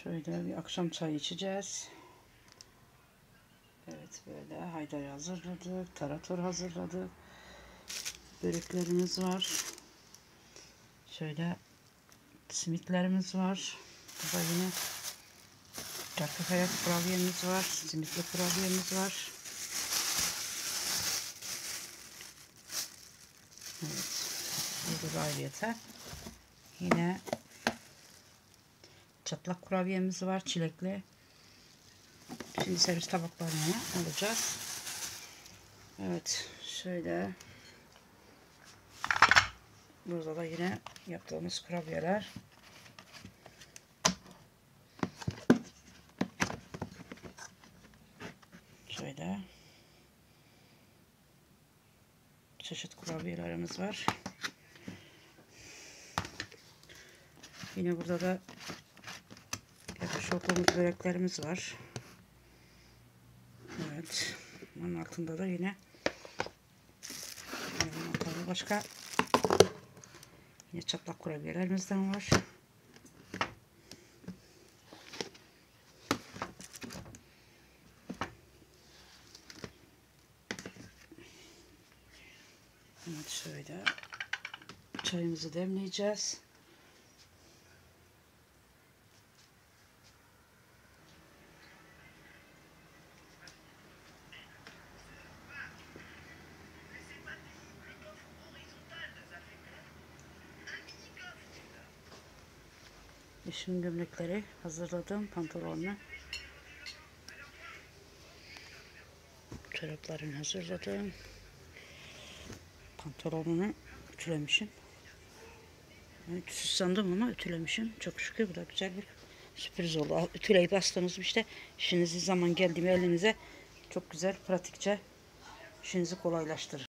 Şöyle bir akşam çayı içeceğiz. Evet, böyle haydari hazırladık. Tarator hazırladık. Böreklerimiz var. Şöyle simitlerimiz var. Burada yine çarkıfelek kurabiyemiz var. Simitli kurabiyemiz var. Evet. Burada da ayrıyeten yine çatlak kurabiyemiz var. Çilekli. Şimdi servis tabaklarına alacağız. Evet. Şöyle. Burada da yine yaptığımız kurabiyeler. Şöyle. Çeşit kurabiyelerimiz var. Yine burada da yapmış olduğumuz böreklerimiz var. Evet. Bunun altında da yine başka yine çatlak kurabiyelerimizden var. Evet, şöyle çayımızı demleyeceğiz. Eşimin gömlekleri hazırladım, pantolonunu. Çoraplarını hazırladım. Pantolonunu ütülemişim. Ütüsüz sandım ama ütülemişim. Çok şükür, bu da güzel bir sürpriz oldu. Ütüleyip astınız işte. İşinizi zaman geldi mi elinize çok güzel, pratikçe işinizi kolaylaştırır.